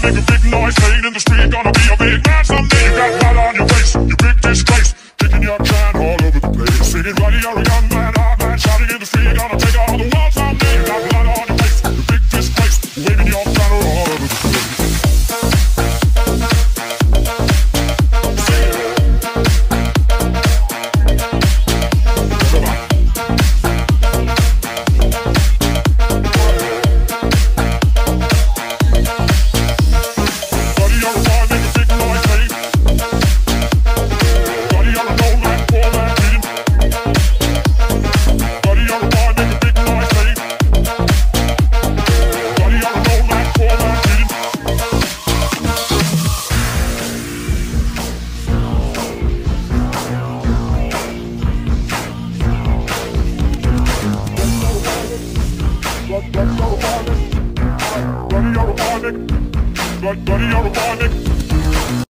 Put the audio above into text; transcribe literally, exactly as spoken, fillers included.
make a big noise, playing in the street, gonna be a big man someday. You got blood on your face, you big disgrace, kicking your can all over the place. Singing, buddy, you're a young man, hard man, shouting in the street, gonna take all the world someday. You got blood on your face, you big disgrace, waving your banner all over the place. Buddy, you're a Buddy, you're a